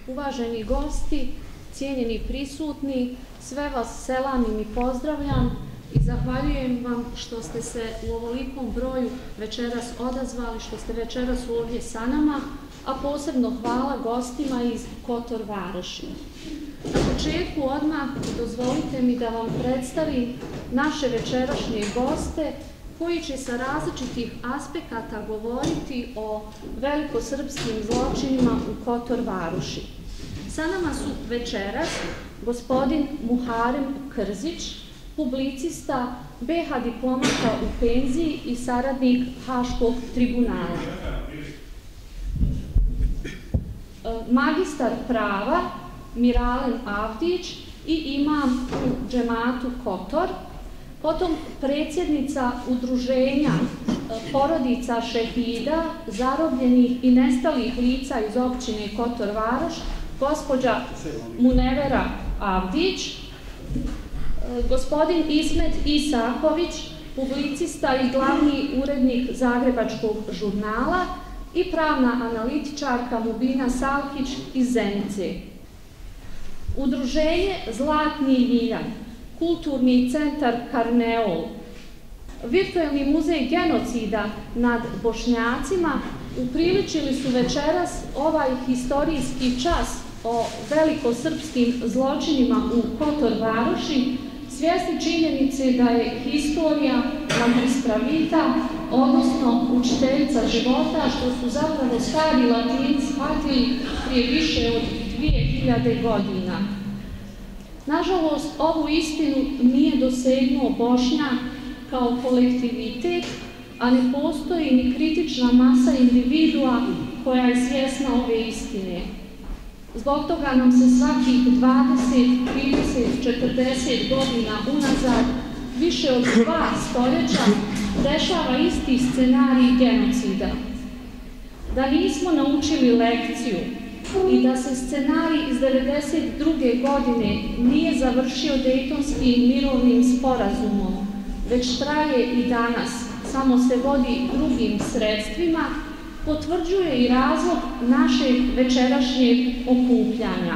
Uvaženi gosti, cijenjeni prisutni, sve vas selamim i pozdravljam i zahvaljujem vam što ste se u ovolikom broju večeras odazvali, što ste večeras ovdje sa nama, a posebno hvala gostima iz Kotor Varoši. Na početku odmah dozvolite mi da vam predstavim naše večerašnje goste koji će sa različitih aspekata govoriti o velikosrpskim zločinima u Kotor Varoši. Sa nama su večeras gospodin Muharem Krzić, publicista, BH diplomata u penziji i saradnik Haškog tribunala. Magistar prava Miralen Avdić i imam u džematu Kotor, potom predsjednica udruženja porodica šehida, zarobljenih i nestalih lica iz općine Kotor Varoš, gospođa Munevera Avdić, gospodin Ismet Isaković, publicista i glavni urednik Zagrebačkog žurnala i pravna analitičarka Mubina Salkić iz Zenice. Udruženje Zlatni Ljiljan, Kulturni centar Karneol, Virtuelni muzej genocida nad Bošnjacima upriličili su večeras ovaj historijski čas o velikosrpskim zločinima u Kotor Varoši, svjesni činjenice da je historija magistravita, odnosno učiteljica života, što su zapravo stari Latinci shvatili prije više od 2000 godina. Nažalost, ovu istinu nije dosegnuo Bošnjak kao kolektivitet, a ne postoji ni kritična masa individua koja je svjesna ove istine. Zbog toga nam se svakih 20, 30, 40 godina unazad, više od 2 stoljeća, dešava isti scenarij genocida. Da nismo naučili lekciju i da se scenarij iz 1992. godine nije završio Dejtonskim mirovnim sporazumom, već traje i danas, samo se vodi drugim sredstvima, potvrđuje i razlog našeg večerašnjeg okupljanja.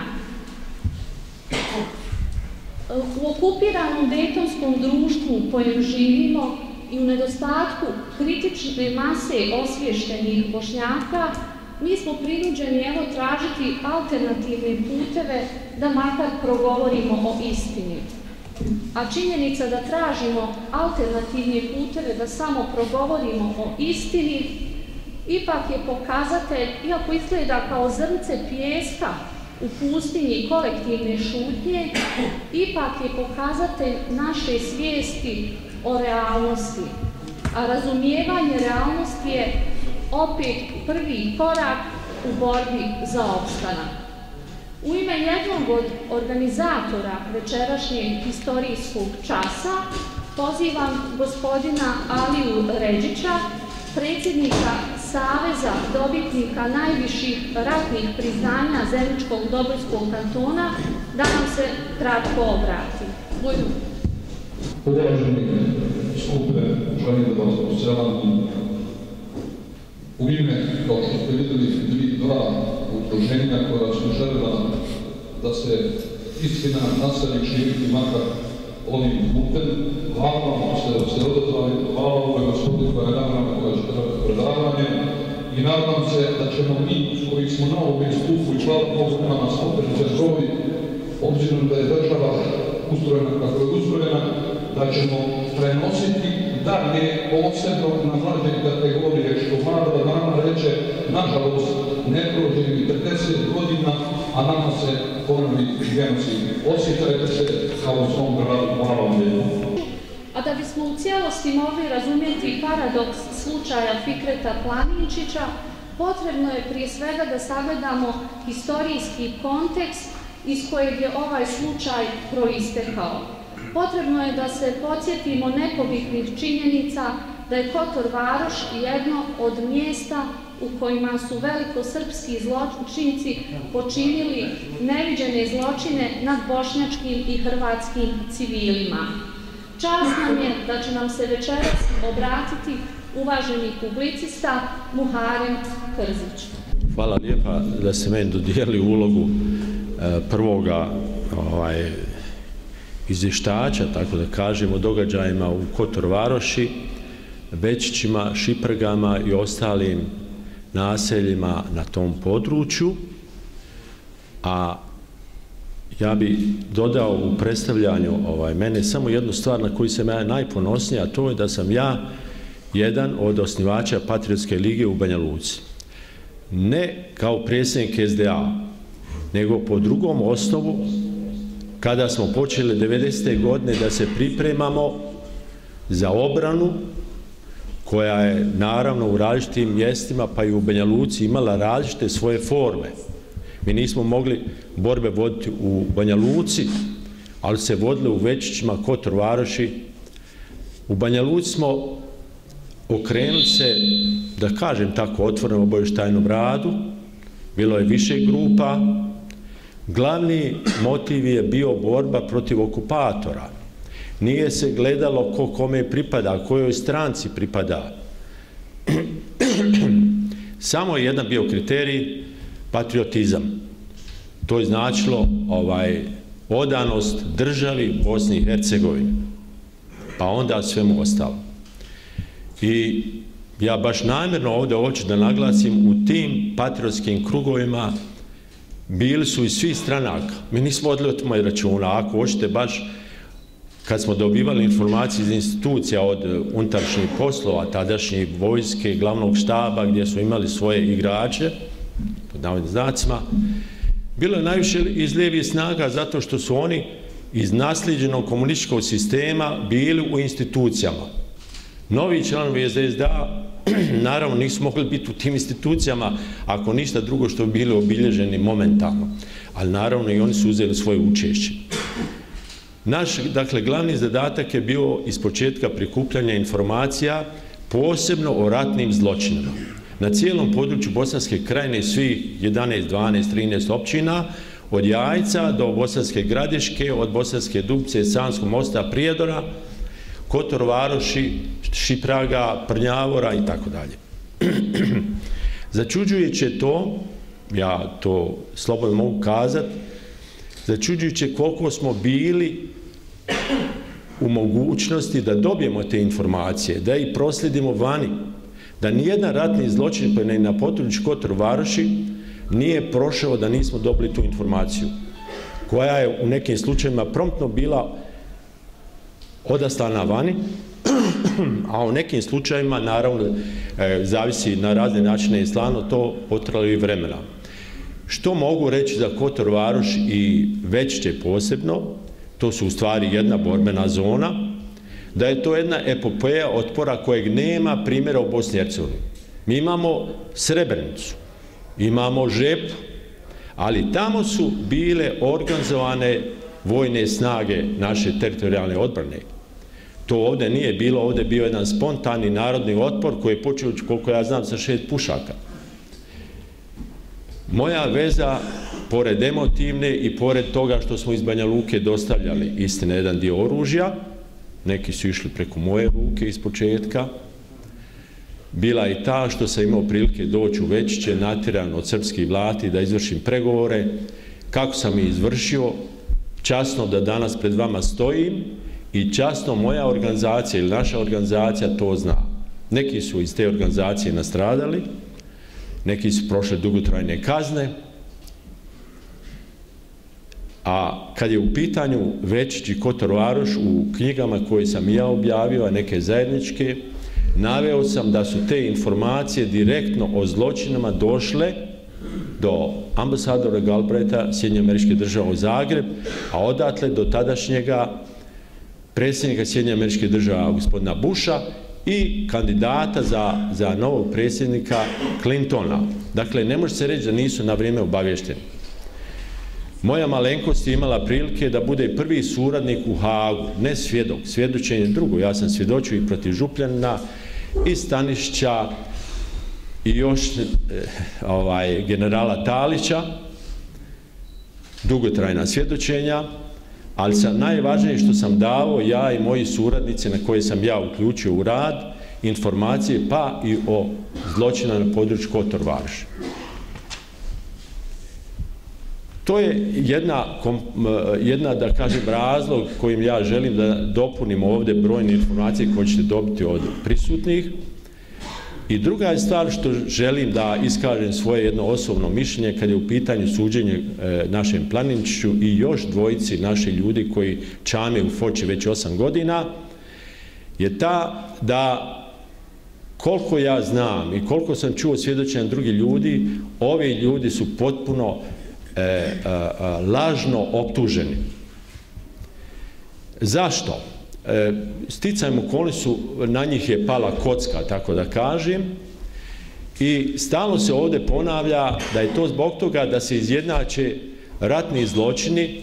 U okupiranom dejtonskom društvu u kojem živimo i u nedostatku kritične mase osviještenih Bošnjaka, mi smo prinuđeni tražiti alternativne puteve da makar progovorimo o istini. A činjenica da tražimo alternativne puteve da samo progovorimo o istini ipak je pokazatelj, iako izgleda kao zrnce pijeska u pustinji kolektivne šutnje, ipak je pokazatelj naše svijesti o realnosti. A razumijevanje realnosti je opet prvi korak u borbi za opstanak. U ime jednog od organizatora večerašnjeg historijskog časa pozivam gospodina Aliju Ređića, predsjednika Saveza dobitnika najviših ratnih priznanja Zeničkog Dobojskog kantona, da nam se kratko obrati. Uvaženi skupe, želim da vas poselam u ime, kao što ste vidjeli, 2 udruženja koja su željela da se istina nastavi širiti makar ovim putem. Hvala vam što ste odazvali, hvala ovoj gospodinu koja je naravno koja će trebati predavanje i nadam se da ćemo mi koji smo na ovom iskupu i hvala Bogu na nas opet broj, obzirom da je država ustrojena kako je ustrojena, da ćemo prenositi dalje posebno na mlađe kategorije, što Vlada nama reče, nažalost, ne prođe ni 50 godina, a nama se ponovi genocid. Osjećajte se kao u svom gradu. Hvala vam lijepo. A da bismo u cijelosti mogli razumjeti paradoks slučaja Fikreta Planinčića, potrebno je prije svega da sagledamo historijski kontekst iz kojeg je ovaj slučaj proistekao. Potrebno je da se podsjetimo nepobitnih činjenica da je Kotor Varoš jedno od mjesta u kojima su velikosrpski zločinci počinili neviđene zločine nad bošnjačkim i hrvatskim civilima. Čast nam je da će nam se večeras obratiti uvaženi publicista Muharem Krzić. Hvala lijepa da ste meni dodijelili ulogu prvoga izvještača, tako da kažem, o događajima u Kotor Varoši, Bečićima, Šiprgama i ostalim naseljima na tom području. A ja bi dodao u predstavljanju mene samo jednu stvar na koju sam ja najponosniji, a to je da sam ja jedan od osnivača Patriotske lige u Banja Luci. Ne kao predsjednik SDA, nego po drugom osnovu, kada smo počeli 90. godine da se pripremamo za obranu, koja je naravno u različitim mjestima, pa i u Banja Luci, imala različite svoje forme. Mi nismo mogli borbe voditi u Banja Luci, ali se vodile u Večićima, Kotor Varoši. U Banja Luci smo okrenuli se, da kažem tako, otvoreno obavještajnom radu. Bilo je više grupa. Glavni motiv je bio borba protiv okupatora. Nije se gledalo ko kome pripada, kojoj stranci pripada. Samo je jedan bio kriterij, patriotizam. To je značilo odanost državi Bosni i Hercegovini, pa onda svemu ostalo. I ja baš namjerno ovdje hoću da naglasim, u tim patriotskim krugovima bili su i svi stranaka. Mi nismo vodili o tome računa. Ako hoćete baš, kad smo dobivali informacije iz institucija od unutrašnjih poslova, tadašnje vojske, glavnog štaba, gdje su imali svoje igrače, pod navodnim znacima, bilo je najviše iz lijevih snaga zato što su oni iz naslijeđenog komunističkog sistema bili u institucijama. Novi članovi SDA naravno nisu mogli biti u tim institucijama ako ništa drugo što bi bili obilježeni momentalno, ali naravno i oni su uzeli svoje učešće. Naš, dakle, glavni zadatak je bio iz početka prikupljanja informacija, posebno o ratnim zločinama. Na cijelom području Bosanske krajine, svih 11, 12, 13 općina, od Jajca do Bosanske Gradiške, od Bosanske Dubce, Sanskog Mosta, Prijedora, Kotor Varoši, Šipraga, Prnjavora i tako dalje. Začuđujuće to, ja to slobodno mogu kazati, začuđujuće koliko smo bili u mogućnosti da dobijemo te informacije, da ih proslijedimo vani, da nijedan ratni zločin pa i na području Kotor Varoši nije prošao da nismo dobili tu informaciju, koja je u nekim slučajevima promptno bila odaslana vani, a u nekim slučajevima, naravno, zavisi na razne načine i slano, to potralo i vremena. Što mogu reći za Kotor Varoš i Večiće posebno, to su u stvari jedna borbena zona, da je to jedna epopeja otpora kojeg nema primjera u Bosni i Hercegovini. Mi imamo Srebrenicu, imamo Žepu, ali tamo su bile organizovane vojne snage naše teritorijalne odbrane. To ovdje nije bilo, ovdje je bio jedan spontani narodni otpor koji je počeo, koliko ja znam, sa 6 pušaka. Moja veza, pored emotivne i pored toga što smo iz Banja Luke dostavljali, istina, jedan dio oružja, neki su išli preko moje ruke iz početka, bila i ta što sam imao prilike doći u Večiće, natjeran od srpskih vlasti da izvršim pregovore, kako sam ih izvršio, časno da danas pred vama stojim i časno moja organizacija ili naša organizacija to zna. Neki su iz te organizacije nastradali, neki su prošli dugotrajne kazne, a kad je u pitanju Večić i Kotor Varoš, u knjigama koje sam ja objavio, a neke zajedničke, naveo sam da su te informacije direktno o zločinama došle do ambasadora Galbraitha Sjedinjenih Američkih Država u Zagreb, a odatle do tadašnjega predsjednika Sjedinjenih Američkih Država gospodina Busha i kandidata za novog predsjednika Clintona. Dakle, ne može se reći da nisu na vrijeme obavješteni. Moja malenkost je imala prilike da bude prvi suradnik u Hagu, ne svjedok, svjedočenje drugo. Ja sam svjedočio i protiv Župljanina, i Stanišića, i još generala Talića, dugotrajna svjedočenja, ali najvažnije što sam dao, ja i moji suradnici na koje sam ja uključio u rad, informacije pa i o zločina na području Kotor Varoši. To je jedna, da kažem, razlog kojim ja želim da dopunim ovdje brojne informacije koje ćete dobiti od prisutnih. I druga je stvar što želim da iskažem svoje jedno osobno mišljenje kad je u pitanju suđenje našem Planiniću i još dvojici naših ljudi koji čame u Foči već 8 godina, je ta da koliko ja znam i koliko sam čuo svjedočenja drugih ljudi, ovi ljudi su potpuno lažno optuženi. Zašto? Sticajem okolnosti na njih je pala kocka, tako da kažem, i stalno se ovdje ponavlja da je to zbog toga da se izjednače ratni zločini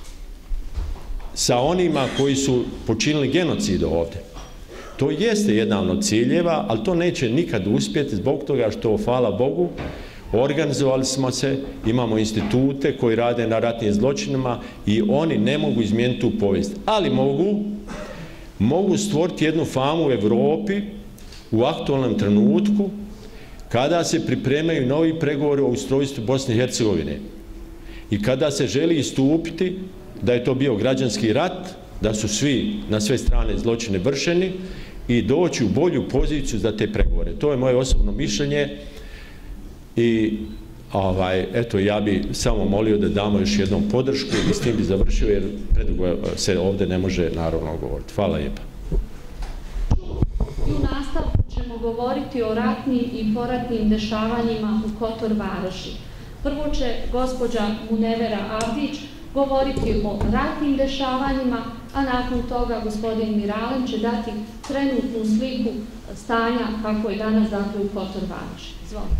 sa onima koji su počinili genocid ovdje. To jeste jedan od ciljeva, ali to neće nikad uspjeti zbog toga što, hvala Bogu, organizovali smo se, imamo institute koji rade na ratnim zločinima i oni ne mogu izmijeniti tu povijest. Ali mogu stvoriti jednu famu u Europi u aktualnom trenutku kada se pripremaju novi pregovori o ustrojstvu Bosne i Hercegovine i kada se želi istupiti da je to bio građanski rat, da su svi na sve strane zločine vršeni i doći u bolju poziciju za te pregovore. To je moje osobno mišljenje i eto, ja bi samo molio da damo još jednom podršku i s tim bi završio jer predugo se ovdje ne može naravno govoriti. Hvala lijepa. I u nastavku ćemo govoriti o ratnim i poratnim dešavanjima u Kotor Varoši. Prvo će gospođa Munevera Avdić govoriti o ratnim dešavanjima, a nakon toga gospodin Miralem će dati trenutnu sliku stanja kako je danas dakle u Kotor Varoši. Izvolite.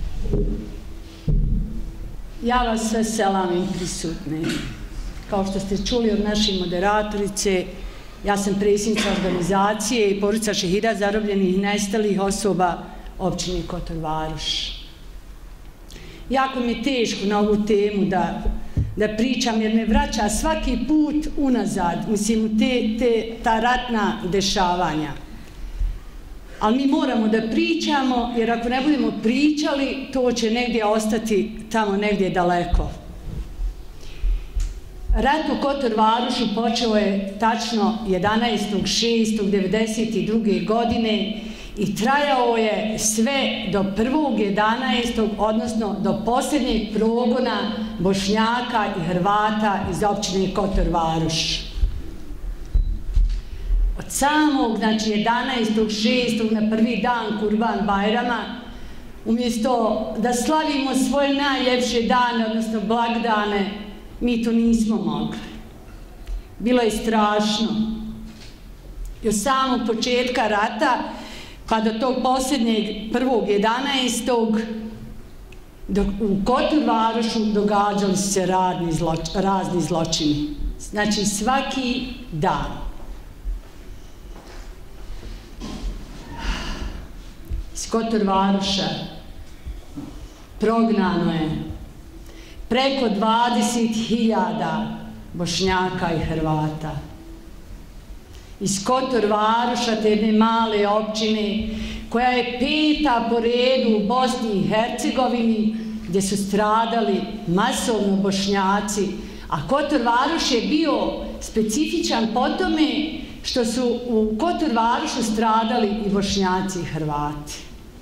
Ja vas sve selamim prisutne. Kao što ste čuli od naše moderatorice, ja sam predsjednica organizacije i porodica šehida zarobljenih i nestalih osoba općine Kotor Varoš. Jako mi je teško na ovu temu da pričam jer me vraća svaki put unazad, mislim, ta ratna dešavanja. Ali mi moramo da pričamo, jer ako ne budemo pričali, to će negdje ostati tamo negdje daleko. Rat u Kotor Varošu počeo je tačno 11.6.1992. godine i trajao je sve do 1.11., odnosno do posljednjeg progona Bošnjaka i Hrvata iz općine Kotor Varoš. Od samog, znači 11.6. na prvi dan Kurban Bajrama, umjesto da slavimo svoje najljepše dane, odnosno blagdane, mi to nismo mogli. Bilo je strašno. I od samog početka rata, pa do tog posljednjeg 1.11. u Kotor Varošu događali su se razni zločini. Znači svaki dan. Iz Kotor Varoša prognano je preko 20.000 Bošnjaka i Hrvata. Iz Kotor Varoša, te jedne male općine, koja je 5. po redu u Bosni i Hercegovini, gdje su stradali masovno Bošnjaci, a Kotor Varoš je bio specifičan po tome što su u Kotor Varošu stradali i Bošnjaci i Hrvati.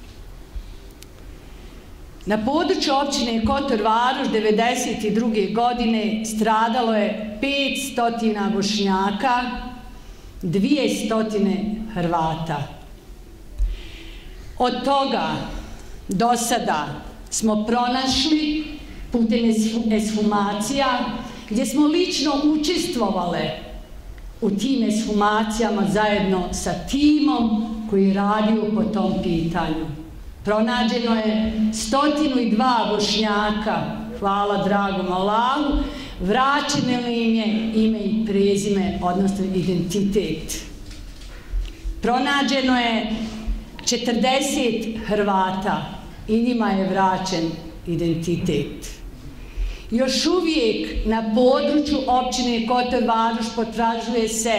Na području općine Kotor Varoš 1992. godine stradalo je 500 Bošnjaka, 200 Hrvata. Od toga do sada smo pronašli putem ekshumacija, gdje smo lično učestvovali u tim ekshumacijama zajedno sa timom koji je radio po tom pitanju. Pronađeno je 102 Bošnjaka, hvala dragom Allahu, vraćeno im je ime i prezime, odnosno identitet. Pronađeno je 40 Hrvata i njima je vraćen identitet. Još uvijek na području općine Kotor Varoš potražuje se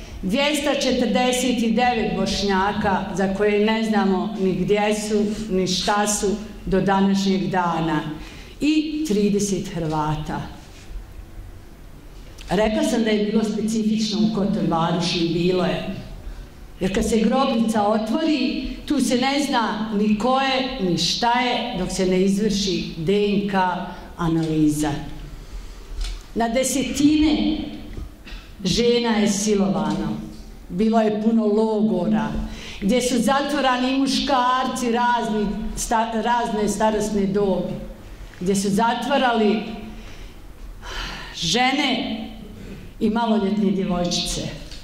249 Bošnjaka za koje ne znamo ni gdje su, ni šta su do današnjeg dana i 30 Hrvata. Rekla sam da je bilo specifično u Kotor Varoši i bilo je. Jer kad se grobnica otvori, tu se ne zna ni ko je, ni šta je, dok se ne izvrši DNK analiza. Na desetine žena je silovano. Bilo je puno logora, gdje su zatvorani muškarci razne starosne dobi, gdje su zatvarali žene i maloljetne djevojčice.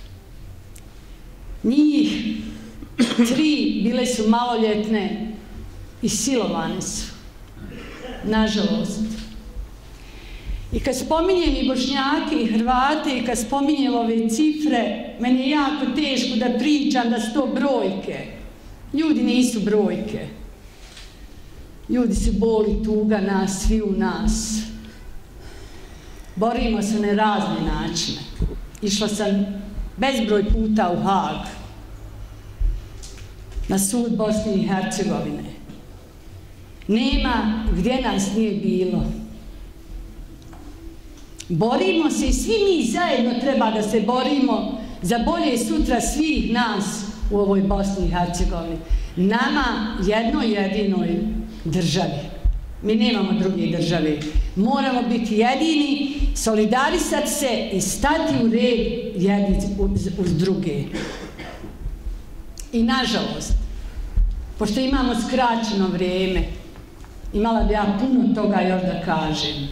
Njih 3 bile su maloljetne i silovane su. Nažalost. I kad spominjem i Bošnjake i Hrvate i kad spominjem ove cifre, meni je jako teško da pričam da su to brojke. Ljudi nisu brojke. Ljudi su bol i tuga nas, svi u nas. Borimo se na razne načine. Išla sam bezbroj puta u Haag, na sud Bosne i Hercegovine. Nema gdje nas nije bilo. Borimo se i svi mi zajedno treba da se borimo za bolje sutra svih nas u ovoj Bosni i Hercegovini. Nama jednoj jedinoj državi. Mi nemamo druge države. Moramo biti jedini, solidarisati se i stati u red jedni uz druge. I nažalost, pošto imamo skraćeno vrijeme, imala bi ja puno toga još da kažem.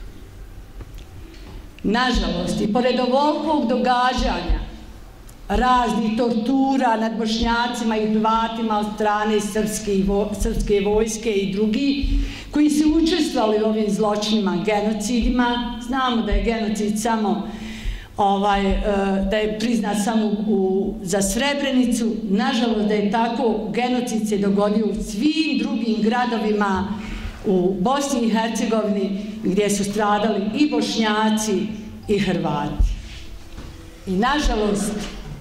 Nažalost, i pored ovog događanja, raznih tortura nad Bošnjacima i Hrvatima od strane srpske vojske i drugi, koji su učestvovali u ovim zločinima, genocidima. Znamo da je genocid samo, da je priznat samo za Srebrenicu. Nažalost, da je tako, genocid se dogodio u svim drugim gradovima u Bosni i Hercegovini, gdje su stradali i Bošnjaci i Hrvati. I nažalost,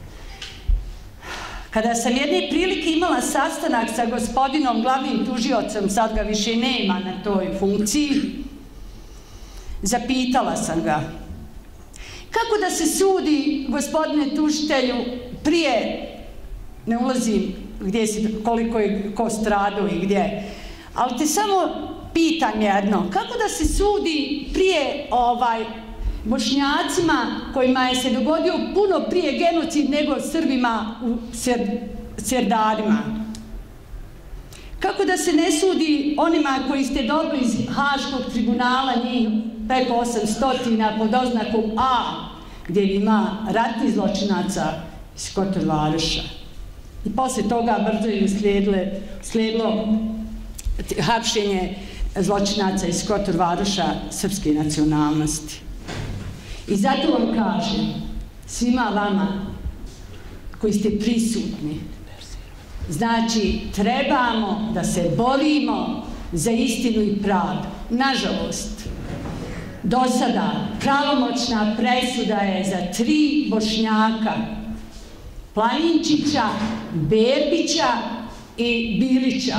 kada sam jedne prilike imala sastanak sa gospodinom glavnim tužiocem, sad ga više nema na toj funkciji, zapitala sam ga, kako da se sudi, gospodine tužitelju, prije, ne ulazim koliko je ko stradao i gdje, ali te samo pitam jedno, kako da se sudi prije Bošnjacima kojima je se dogodio puno prije genocid nego Srbima u Serdarima? Kako da se ne sudi onima koji ste dobili iz Haškog tribunala, njih preko 800 pod oznakom A, gdje ima ratnih zločinaca iz Kotor Varoša? I posle toga brzo je uslijedilo hapšenje zločinaca iz Kotor Varoša srpske nacionalnosti. I zato vam kažem, svima vama koji ste prisutni, znači trebamo da se borimo za istinu i pravdu. Nažalost, do sada pravomoćna presuda je za 3 Bošnjaka, Planinčića, Berbića i Bilića,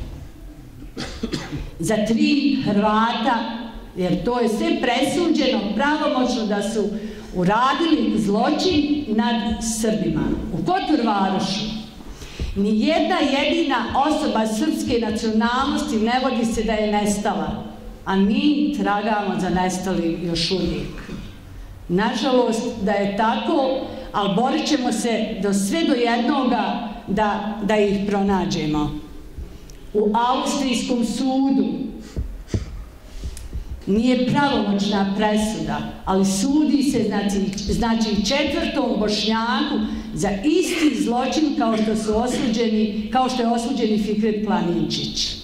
za 3 Hrvata, jer to je sve presuđeno pravomoćno da su uradili zločin nad Srbima. U Kotor Varošu ni jedna jedina osoba srpske nacionalnosti ne vodi se da je nestala, a mi tragamo za nestali još uvijek. Nažalost da je tako, ali borit ćemo se sve do jednoga da ih pronađemo. U austrijskom sudu nije pravomoćna presuda, ali sudi se, znači 4. Bošnjaku za isti zločin kao što je osuđeni Fikret Planinčić.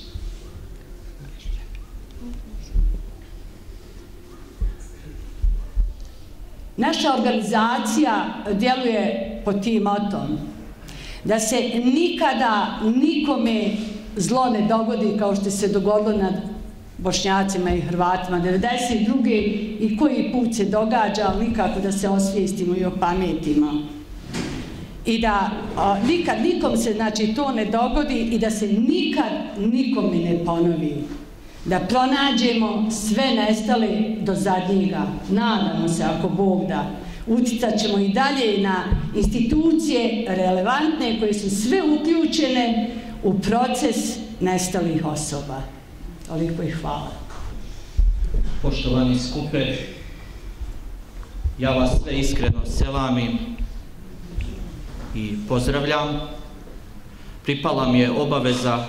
Naša organizacija djeluje pod tim motom da se nikada nikome zlo ne dogodi kao što se dogodilo nad Bošnjacima i Hrvatima 1992. i koji put se događa, ali nikako da se osvijestimo i opametimo. I da nikad nikom se to ne dogodi i da se nikad nikome ne ponovi. da pronađemo sve nestale do zadnjega. Nadamo se, ako Bog da, uticat ćemo i dalje na institucije relevantne koje su sve uključene u proces nestalih osoba. Toliko i hvala. Poštovani skupe, ja vas sve iskreno selamim i pozdravljam. Pripala mi je obaveza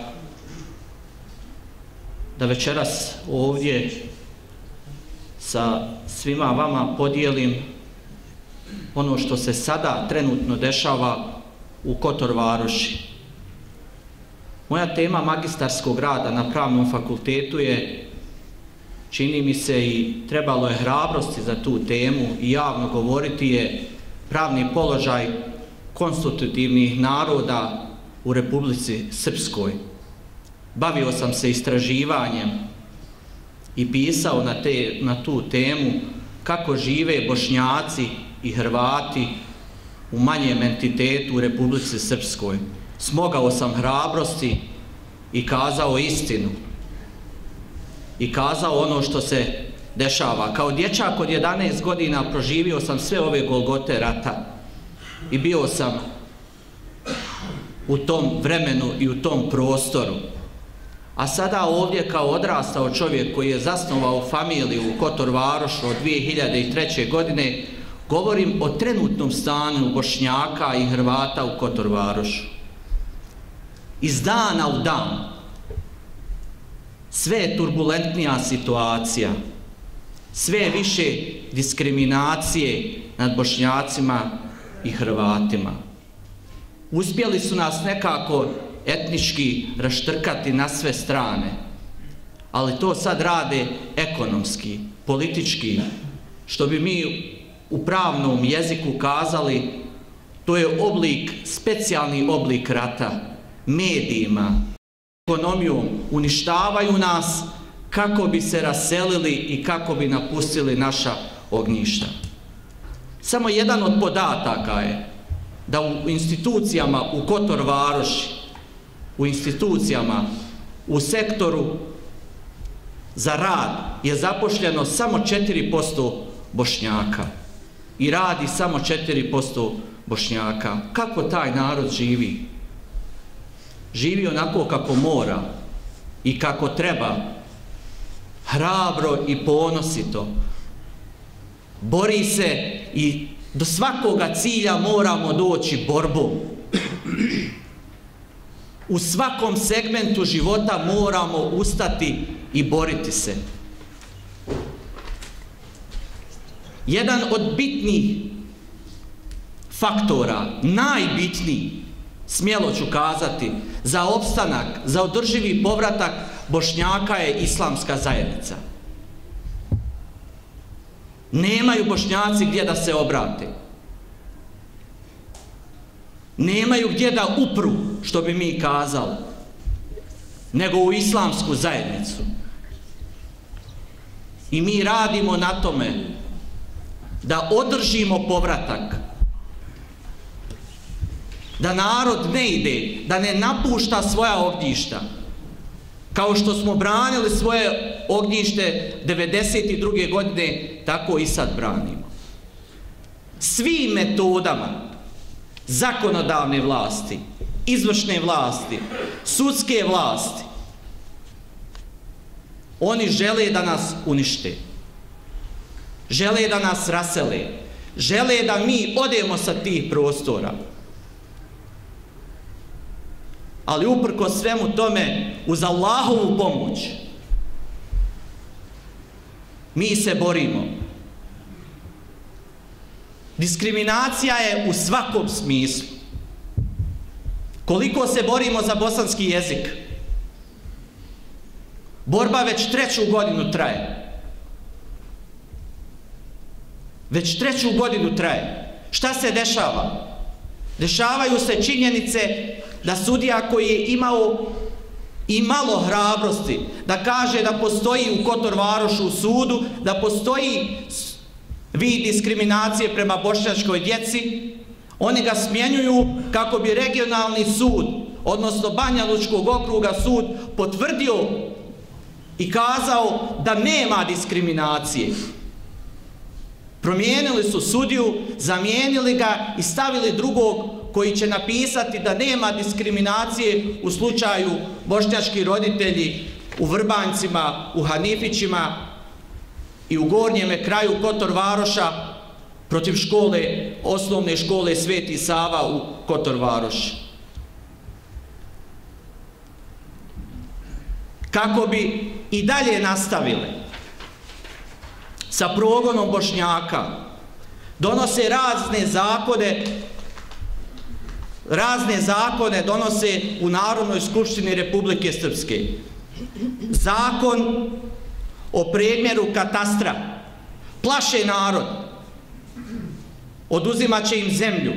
da večeras ovdje sa svima vama podijelim ono što se sada trenutno dešava u Kotor Varoši. Moja tema magistarskog rada na Pravnom fakultetu je, čini mi se, i trebalo je hrabrosti za tu temu i javno govoriti, je pravni položaj konstitutivnih naroda u Republici Srpskoj. Bavio sam se istraživanjem i pisao na tu temu kako žive Bošnjaci i Hrvati u manjem entitetu u Republici Srpskoj. Smogao sam hrabrosti i kazao istinu. I kazao ono što se dešava. Kao dječak od 11 godina proživio sam sve ove golgote rata i bio sam u tom vremenu i u tom prostoru. A sada ovdje kao odrastao čovjek koji je zasnovao familiju u Kotor Varošu od 2003. godine, govorim o trenutnom stanju Bošnjaka i Hrvata u Kotor Varošu. Iz dana u dan sve je turbulentnija situacija, sve je više diskriminacije nad Bošnjacima i Hrvatima. Uspjeli su nas nekako etnički raštrkati na sve strane, ali to sad rade ekonomski, politički, što bi mi u pravnom jeziku kazali, to je oblik, specijalni oblik rata, medijima, ekonomijom uništavaju nas kako bi se raselili i kako bi napustili naša ognjišta. Samo jedan od podataka je da u institucijama u Kotor Varoši, u institucijama, u sektoru za rad je zapošljeno samo 4% Bošnjaka i radi samo 4% Bošnjaka. Kako taj narod živi? Živi onako kako mora i kako treba, hrabro i ponosito. Bori se i do svakoga cilja moramo doći borbom. U svakom segmentu života moramo ustati i boriti se. Jedan od bitnih faktora, najbitniji, smjelo ću kazati, za opstanak, za održivi povratak Bošnjaka je islamska zajednica. Nemaju Bošnjaci gdje da se obrate. Nemaju gdje da upru, što bi mi kazali, nego u islamsku zajednicu. I mi radimo na tome da održimo povratak, da narod ne ide, da ne napušta svoja ognjišta, kao što smo branili svoje ognjište 1992. godine, tako i sad branimo. Svim metodama zakonodavne vlasti, izvršne vlasti, sudske vlasti, oni žele da nas unište, žele da nas rasele, žele da mi odemo sa tih prostora. Ali uprkos svemu tome, uz Allahovu pomoć, mi se borimo. Diskriminacija je u svakom smislu. Koliko se borimo za bosanski jezik? Borba već 3. godinu traje. Već 3. godinu traje. Šta se dešava? Dešavaju se činjenice da sudija koji je imao i malo hrabrosti da kaže da postoji u Kotor Varošu u sudu, da postoji vid diskriminacije prema bošnjačkoj djeci, oni ga smjenjuju kako bi regionalni sud, odnosno Banja Lučkog okruga sud, potvrdio i kazao da nema diskriminacije. Promijenili su sudiju, zamijenili ga i stavili drugog koji će napisati da nema diskriminacije u slučaju bošnjački roditelji u Vrbanjcima, u Hanifićima i u gornjeme kraju Kotor Varoša protiv osnovne škole Sveti Sava u Kotor Varoši. Kako bi i dalje nastavili sa progonom Bošnjaka, donose razne zakone donose u Narodnoj skupštini Republike Srpske. Zakon o premjeru katastra. Plaše narod. Oduzimat će im zemlju.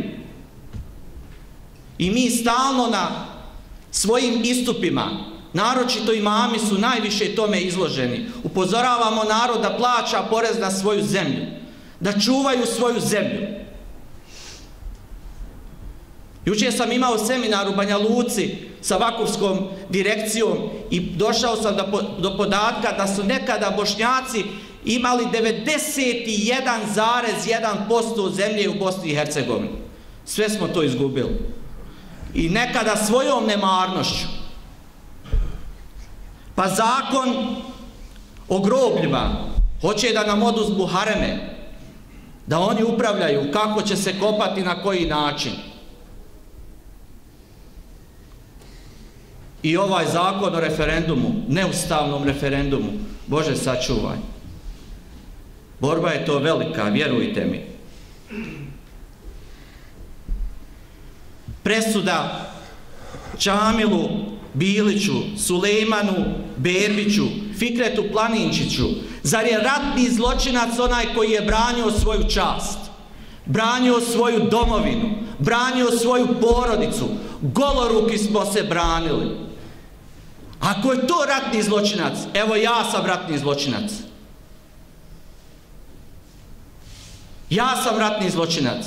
I mi stalno na svojim istupima, naročito imami su najviše tome izloženi, upozoravamo narod da plaća porez na svoju zemlju, da čuvaju svoju zemlju. Jučer sam imao seminar u Banja Luci sa vakufskom direkcijom i došao sam do podatka da su nekada Bošnjaci imali 91,1% zemlje u Bosni i Hercegovini. Sve smo to izgubili. I nekada svojom nemarnošću. Pa zakon o grobljima hoće da nam oduzmu hareme, da oni upravljaju kako će se kopati, na koji način. I ovaj zakon o referendumu, neustavnom referendumu, Bože sačuvaj. Borba je to velika, vjerujte mi. Presuda Čamilu Biliću, Sulejmanu Berbiću, Fikretu Planinčiću. Zar je ratni zločinac onaj koji je branio svoju čast, branio svoju domovinu, branio svoju porodicu? Goloruki smo se branili. Ako je to ratni zločinac, evo ja sam ratni zločinac. Ja sam ratni zločinac.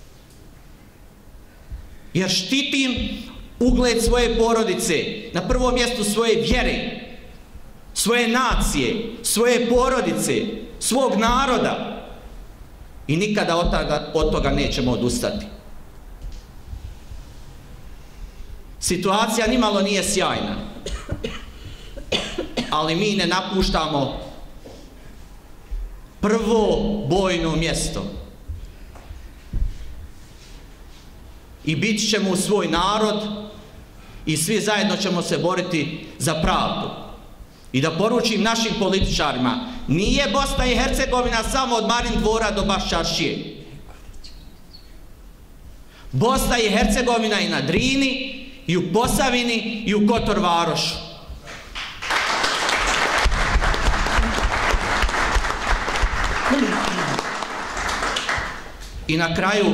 Jer štitim ugled svoje porodice, na prvom mjestu svoje vjere, svoje nacije, svoje porodice, svog naroda. I nikada od toga nećemo odustati. Situacija nimalo nije sjajna, ali mi ne napuštamo prvo bojno mjesto. I bit ćemo u svoj narod i svi zajedno ćemo se boriti za pravdu. I da poručim našim političarima, nije Bosna i Hercegovina samo od Marin dvora do Baščaršije. Bosna i Hercegovina i na Drini, i u Posavini, i u Kotor Varošu. I na kraju,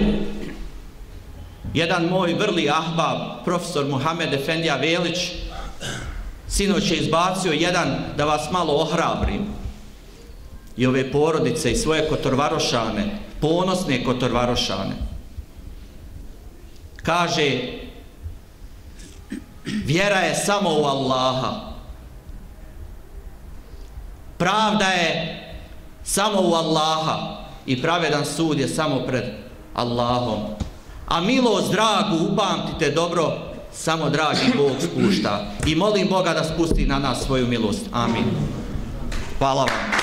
jedan moj vrli ahbab, profesor Muhamed Efendija Velić, sinoć je izbacio jedan, da vas malo ohrabrim, i ove porodice i svoje Kotorvarošane, ponosne Kotorvarošane. Kaže, vjera je samo u Allaha, pravda je samo u Allaha i pravedan sud je samo pred Allahom. A milost dragu, upamtite dobro, samo dragi Bog spušta. I molim Boga da spusti na nas svoju milost. Amin. Hvala vam.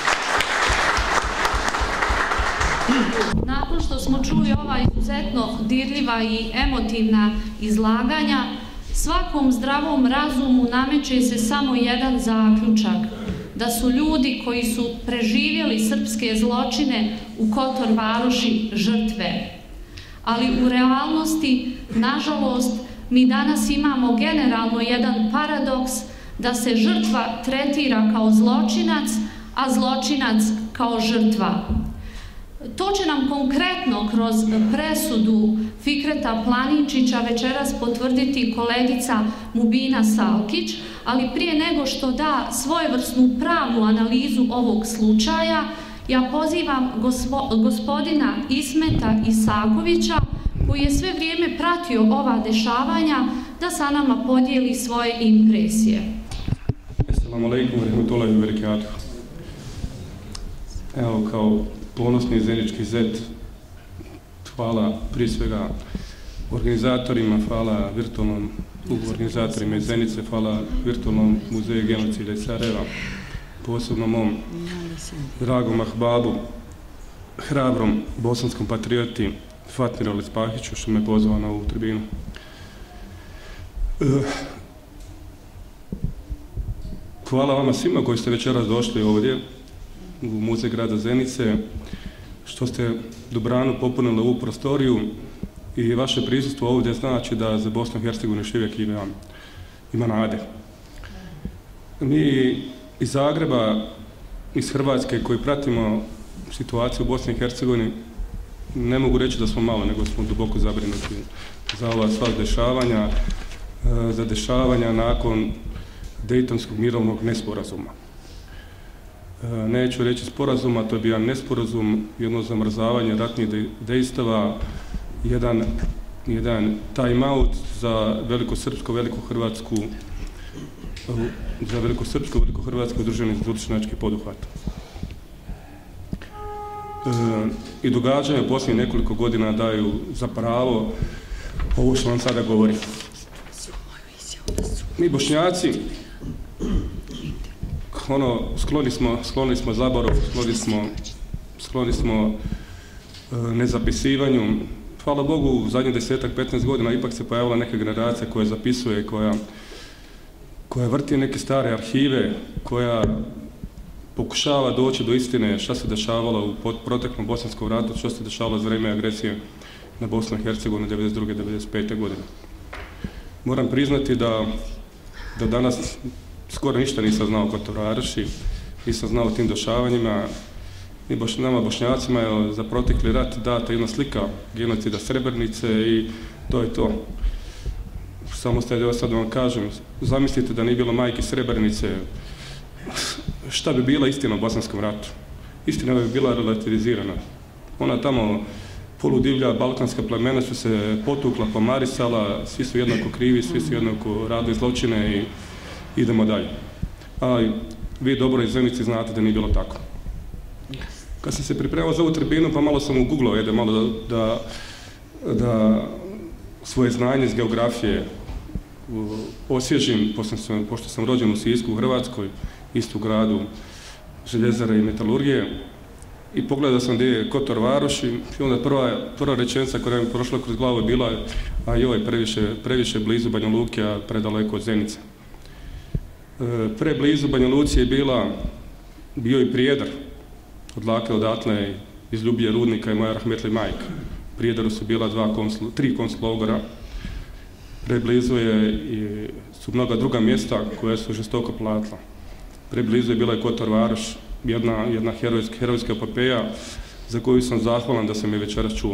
Nakon što smo čuli ova izuzetno dirljiva i emotivna izlaganja, svakom zdravom razumu nameće se samo jedan zaključak, da su ljudi koji su preživjeli srpske zločine u Kotor Varoši žrtve. Ali u realnosti, nažalost, mi danas imamo generalno jedan paradoks da se žrtva tretira kao zločinac, a zločinac kao žrtva. To će nam konkretno kroz presudu Fikreta Planinčića večeras potvrditi kolegica Mubina Salkić, ali prije nego što da svojevrsnu pravnu analizu ovog slučaja, ja pozivam gospodina Ismeta Isakovića, koji je sve vrijeme pratio ova dešavanja, da sa nama podijeli svoje impresije. Assalamu alaikum wa rahmatullahi wa barakatuh. Evo, kao ponosni zenički zet, hvala prije svega organizatorima, hvala virtualnom organizatorima iz Zenice, hvala virtualnom muzeju genocida iz Sarajeva, posebno mom dragom ahbabu, hrabrom bosanskom patrioti Fatmiru Lespahiću što me pozvao na ovu tribinu. Hvala vama svima koji ste večeras došli ovdje u muzej grada Zenice, što ste dobrano popunili ovu prostoriju i vaše prisustvo ovdje znači da za Bosnu i Hercegovinu još uvijek ima nade. Mi iz Zagreba, iz Hrvatske koji pratimo situaciju u Bosni i Hercegovini, ne mogu reći da smo malo, nego smo duboko zabrinuti za ova sva dešavanja, za dešavanja nakon Dejtonskog mirovnog nesporazuma. Neću reći sporazuma, to je bio jedan nesporazum, jedno zamrzavanje ratnih dejstava, jedan time-out za velikosrpsko, veliko-hrvatski udruženi zločinački poduhvat. I događanja u posljednjih nekoliko godina daju za pravo ovo što vam sada govorim. Mi Bošnjaci, skloni smo zaboru, skloni smo nezapisivanju. Hvala Bogu, u zadnjih 10-15 godina ipak se pojavila neka generacija koja zapisuje, koja vrti neke stare arhive, koja pokušava doći do istine šta se dešavalo u proteklom bosanskom ratu, što se dešavalo za vrijeme agresije na Bosnu i Hercegovinu 1992-1995. godine. Moram priznati da danas skoro ništa nisam znao o Kotor Varoši, nisam znao o tim dešavanjima. Nama Bošnjacima je za protekli rat data jedna slika genocida Srebrenice i to je to. Samo sad vam kažem, zamislite da nije bilo majke Srebrenice, šta bi bila istina o bosanskom ratu? Istina bi bila relativizirana. Ona tamo poludivlja balkanska plemena su se potukla, pomarisala, svi su jednako krivi, svi su jednako radili zločine i idemo dalje. Ali vi dobro iz Zenice znate da nije bilo tako. Kad sam se pripremao za ovu tribinu, pa malo sam uguglao malo da svoje znanje iz geografije osvježim, pošto sam rođen u Sisku, u Hrvatskoj, istu gradu željezare i metalurgije, i pogledao sam gdje je Kotor Varoš i onda prva rečenica koja mi prošla kroz glavu je bila a joj, previše blizu Banja Luke, a predaleko od Zenice. Preblizu Banja Luci je bio i Prijedor, odatle iz Ljubije Rudnika i moja rahmetli majka. U Prijedoru su bila 3 konslogora, preblizu su mnoga druga mjesta koja su žestoko platila. Preblizu je bila i Kotor Varoš, jedna herojska epopeja za koju sam zahvalan da sam je večeras čuo.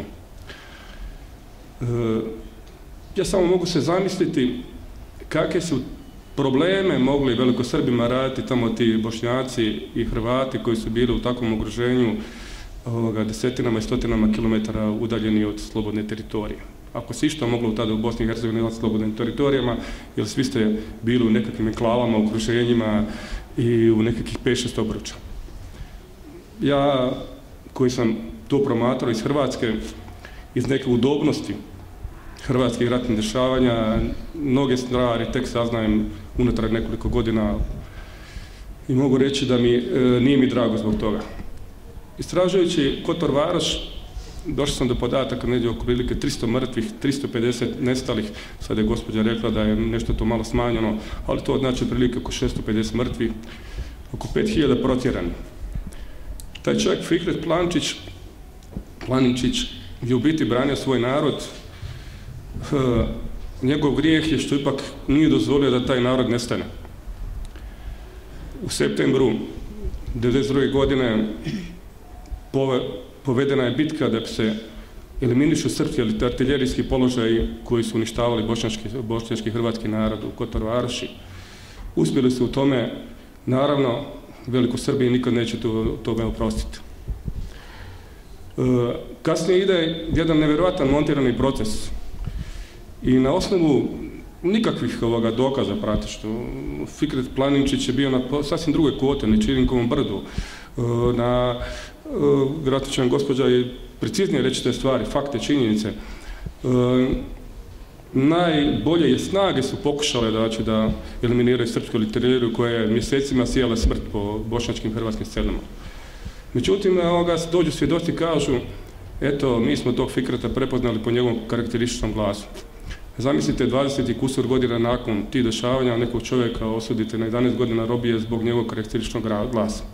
Ja samo mogu se zamisliti kakve su probleme mogli velikosrbima raditi tamo ti Bošnjaci i Hrvati koji su bili u takvom okruženju desetinama i stotinama kilometara udaljeni od slobodne teritorije. Ako se išta moglo tada u Bosni i Hercegovini na slobodnim teritorijama, jer svi ste bili u nekakvim enklavama, okruženjima i u nekakvih 5-6 obruča. Ja, koji sam to promatrao iz Hrvatske, iz neke udobnosti hrvatskih ratnih dešavanja, mnoge stvari tek saznajem unatrag nekoliko godina i mogu reći da nije mi drago zbog toga. Istražujući Kotor Varoš, došao sam do podataka negdje oko prilike 300 mrtvih, 350 nestalih, sad je gospođa rekla da je nešto to malo smanjeno, ali to znači prilike oko 650 mrtvih, oko 5000 protjeranih. Taj čovjek Fikret Planinčić je u biti branio svoj narod. Njegov grijeh je što ipak nije dozvolio da taj narod nestane. U septembru 1992. godine povedena je bitka da se eliminišu srpski artiljerijski položaji koji su uništavali bošnjački hrvatski narod u Kotor Varoši. Uspjeli su u tome, naravno, Velikosrbiji nikad neće toga oprostiti. Kasnije ide jedan nevjerojatan montirani proces i na osnovu nikakvih dokaza praktično. Fikret Planinčić je bio na sasvim drugoj kvoti, na Čirinkovom brdu. Vjerojatno će vam gospođa i preciznije reći te stvari, fakte, činjenice. Najbolje snage su pokušale da eliminiraju srpsku literariju koja je mjesecima sijala smrt po bošnjačkim hrvatskim scenama. Međutim, dođu svjedoci i kažu, eto, mi smo tog Fikreta prepoznali po njegovom karakterističnom glasu. Zamislite, 20 i kusur godina nakon tih dešavanja nekog čovjeka osudite na 11 godina robije zbog njegovog karakterističnog glasa.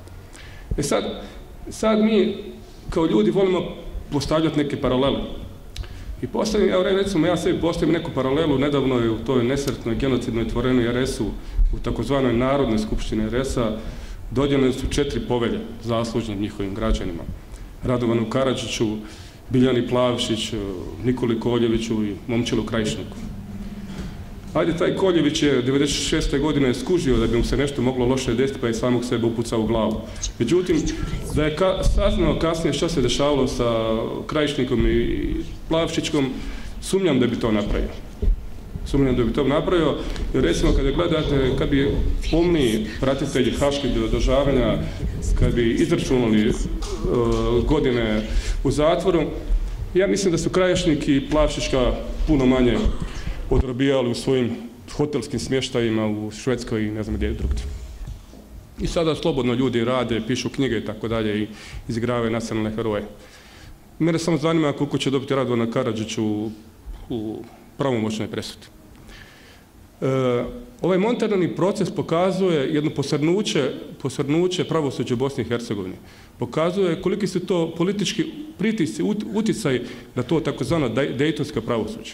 Sad mi kao ljudi volimo postavljati neke paralele. I recimo, ja sebi postavim neku paralelu, nedavno je u toj nesretnoj genocidnoj tvorenoj RS-u, u takozvanoj Narodnoj skupštini RS-a, dodijeljene su 4 povelje zaslužnim njihovim građanima. Radovanu Karadžiću, Biljani Plavšić, Nikoli Koljeviću i Momčilu Krajišniku. Ajde, taj Koljević je 96. godine skužio da bi mu se nešto moglo loše desiti, pa je samog sebe upucao u glavu. Međutim, da je saznao kasnije što se dešavalo sa Krajišnikom i Plavšićkom, sumnjam da bi to napravio. Jer recimo, kada gledate, kad bi pomniji pratitelji haških doživljavanja, kad bi izračunali godine u zatvoru, ja mislim da su Krajišnik i Plavšićka puno manje odrobijali u svojim hotelskim smještajima u Švedskoj i ne znam gdje drugdje. I sada slobodno ljudi rade, pišu knjige i tako dalje i izigravaju nacionalne heroje. Mene samo zanima koliko će dobiti Radovana Karadžić u pravomoćnoj presudi. Ovaj monetarni proces pokazuje jedno posrnuće pravosuđa u Bosni i Hercegovini. Pokazuje koliki su to politički pritisci, utjecaj na to takozvano dejtonsko pravosuđe.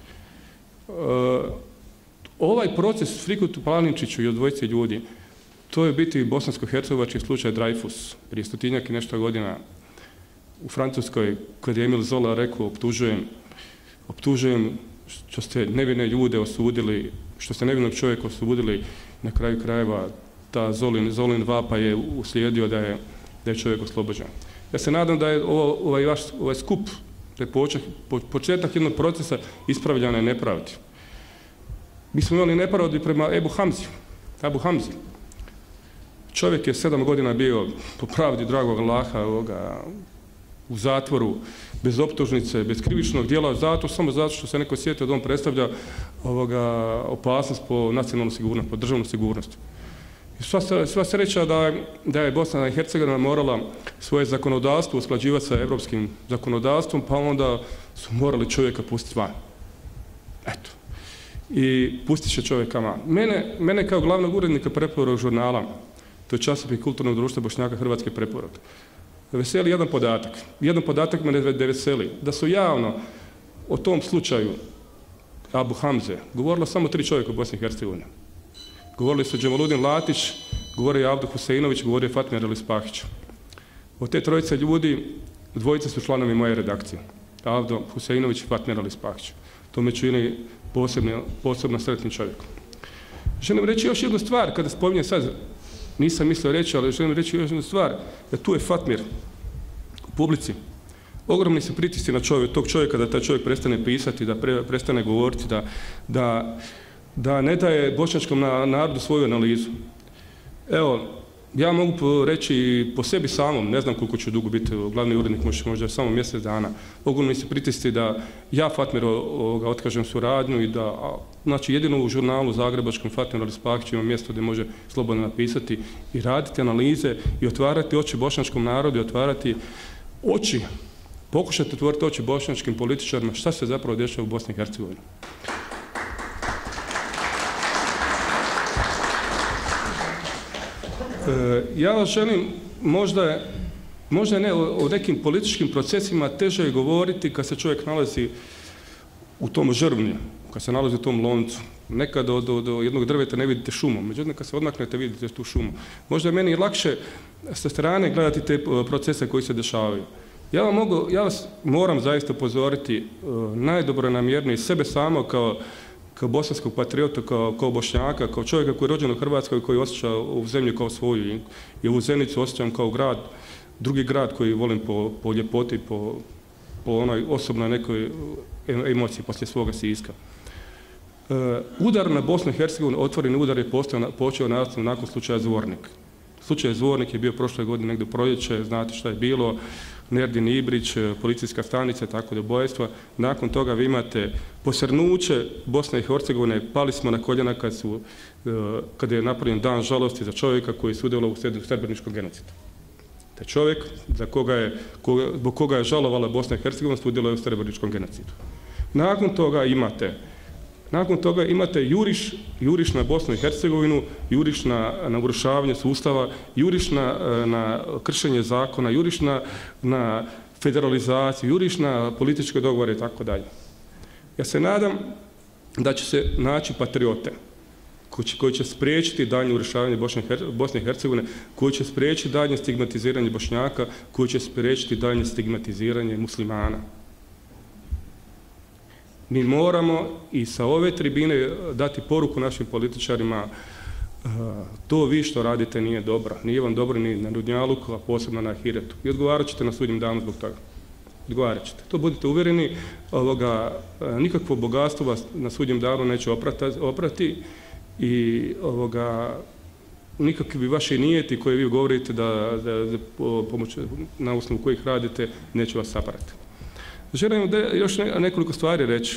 Ovaj proces Fikreta Planinčiću i dvojici ljudi, to je biti bosansko-hercegovački slučaj Dreyfus. Prije 100-tinjak i nešto godina u Francuskoj, kad je Emil Zola rekao, optužujem što ste nevine ljude osudili, što ste nevinog čovjeka osudili, na kraju krajeva ta Zolin vapa je uslijedio da je čovjek oslobođen. Ja se nadam da je ovaj skup, to je početak jednog procesa ispravljanja nepravdi. Mi smo imali nepravdi prema Abu Hamzi. Čovjek je 7 godina bio po pravdi dragog Allaha u zatvoru, bez optužnice, bez krivičnog djela, samo zato što se neko sjetio da on predstavlja opasnost po nacionalnu sigurnost, po državnu sigurnost. I sva sreća da je Bosna i Hercegovina morala svoje zakonodavstvo usklađivati sa europskim zakonodavstvom, pa onda su morali čovjeka pustiti van. Eto. I pustit će čovjeka van. Mene kao glavnog urednika preporuka žurnala, to je časopis Kulturnog društva Bošnjaka Hrvatske preporuke, veseli jedan podatak. Jedan podatak me ne veseli. Da su javno o tom slučaju Abu Hamze govorilo samo 3 čovjeka u Bosni i Hercegovini. Govorili su Džemaludin Latić, govorio je Avdo Huseinović, govorio je Fatmir Ali Spahić. Od te trojice ljudi, 2 su članovi moje redakcije. Avdo Huseinović i Fatmir Ali Spahić. To me čini posebno sretnim čovjekom. Želim reći još jednu stvar, kada spominjem sad, nisam mislio reći, ali želim reći još jednu stvar, da tu je Fatmir u publici. Ogromni su pritisci na tog čovjeka, da taj čovjek prestane pisati, da prestane govoriti, da ne daje bošnjačkom narodu svoju analizu. Evo, ja mogu reći po sebi samom, ne znam koliko ću dugo biti glavni urednik, možda samo mjesec dana. Ogromni su pritisci da ja Fatmiru otkažem suradnju i da, znači jedino u žurnalu zagrebačkom Fatmir Ali Spahić ima mjesto gdje može slobodno napisati i raditi analize i otvarati oči bošnjačkom narodu i otvarati oči, pokušati otvoriti oči bošnjačkim političarima šta se zapravo dešava u Bosni i Hercegovini. Ja vas želim, možda ne o nekim političkim procesima teže je govoriti kad se čovjek nalazi u tom žrvnju, kad se nalazi u tom loncu. Nekad do jednog drveta ne vidite šumu, međutim kad se odmaknete vidite tu šumu. Možda je meni lakše sa strane gledati te procese koji se dešavaju. Ja vas moram zaista upozoriti najdobronamjernije sebe samo kao bosanskog patriota, kao Bošnjaka, kao čovjeka koji je rođen u Hrvatskoj, koji osjeća ovu zemlju kao svoju i ovu Zenicu osjećam kao grad, drugi grad koji volim po ljepoti, po onoj osobnoj nekoj emociji poslije svoga Siska. Udar na Bosnu i Hercegovinu, otvoreni udar je počeo nastavno nakon slučaja Zvornik. Slučaj Zvornik je bio prošle godine negdje u proljeće, znate šta je bilo, Nerdin Ibrić, policijska stanica, tako da ubojstva. Nakon toga vi imate posrnuće Bosne i Hercegovine, pali smo na koljena kada je napravljen dan žalosti za čovjeka koji je sudjelovao u srebreničkom genocidu. Taj čovjek zbog koga je žalovala Bosna i Hercegovina sudjelovao u srebreničkom genocidu. Nakon toga imate juriš na Bosnu i Hercegovinu, juriš na urušavanje sustava, juriš na kršenje zakona, juriš na federalizaciju, juriš na političke dogovore i tako dalje. Ja se nadam da će se naći patriote koji će spriječiti daljnje urušavanje Bosne i Hercegovine, koji će spriječiti daljnje stigmatiziranje Bošnjaka, koji će spriječiti daljnje stigmatiziranje muslimana. Mi moramo i sa ove tribine dati poruku našim političarima, to vi što radite nije dobro. Nije vam dobro ni na dunjaluku, a posebno na ahiretu. I odgovarat ćete na sudnjem danu zbog toga. Odgovarat ćete. To budite uvjereni, nikakvo bogatstvo vas na sudnjem danu neće oprati i nikakvi vaši nijeti koje vi govorite na osnovu kojih radite neće vas saprati. Želim još nekoliko stvari reći.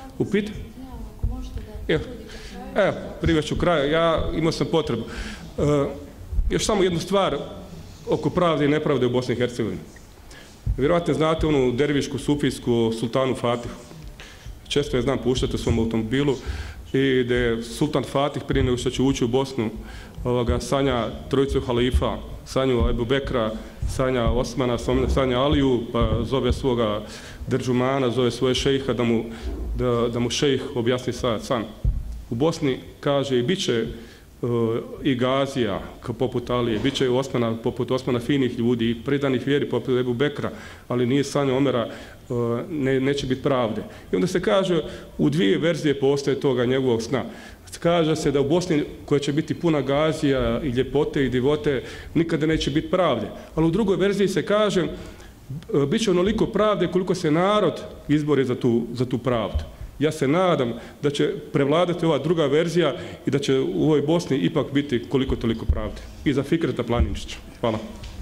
Evo, privešću kraju. Ja imao sam potrebu. Još samo jednu stvar oko pravde i nepravde u Bosni i Hercegovini. Vjerojatno znate onu dervišku, sufijsku sultanu Fatihu. Često je znam puštati u svom automobilu i da je sultan Fatih prije nego što će ući u Bosnu sanja trojicu halifa, sanju Ebu Bekra, sanja Osmana, sanja Aliju, pa zove svoga držumana, zove svoje šejha da mu šejh objasni san. U Bosni kaže i bit će i Gazija poput Alije, bit će poput Osmana finih ljudi i predanih vjeri poput Ebu Bekra, ali nije sanja Omera, neće biti pravde. I onda se kaže, u dvije verzije postoje toga njegovog sna. Kaže se da u Bosni koja će biti puna Gazija i ljepote i divote nikada neće biti pravde. Ali u drugoj verziji se kaže bit će onoliko pravde koliko se narod izbori za tu pravdu. Ja se nadam da će prevladati ova druga verzija i da će u ovoj Bosni ipak biti koliko toliko pravde. I za Fikreta Planinčića. Hvala.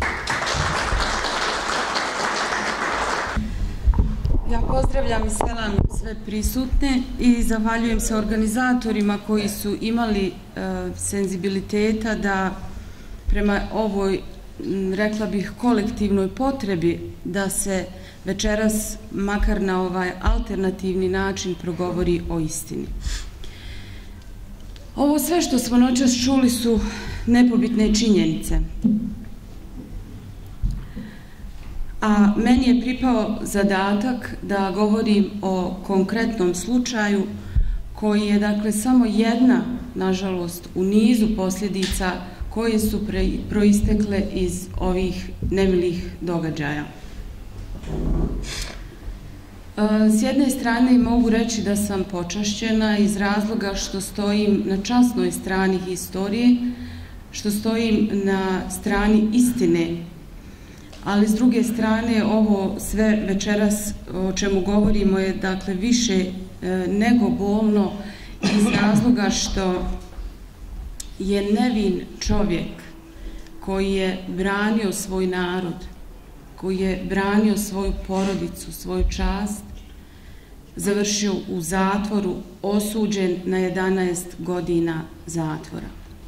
Ja pozdravljam i selam sve prisutne i zahvaljujem se organizatorima koji su imali senzibiliteta da prema ovoj, rekla bih, kolektivnoj potrebi da se večeras makar na ovaj alternativni način progovori o istini. Ovo sve što smo noćas čuli su nepobitne činjenice. A meni je pripao zadatak da govorim o konkretnom slučaju koji je, dakle, samo jedna, nažalost, u nizu posljedica koje su proistekle iz ovih nemilih događaja. S jedne strane mogu reći da sam počašćena iz razloga što stojim na časnoj strani historije, što stojim na strani istine, ali s druge strane ovo sve večeras o čemu govorimo je, dakle, više nego bolno iz razloga što je nevin čovjek koji je branio svoj narod, koji je branio svoju porodicu, svoju čast, završio u zatvoru, osuđen na 11 godina zatvora.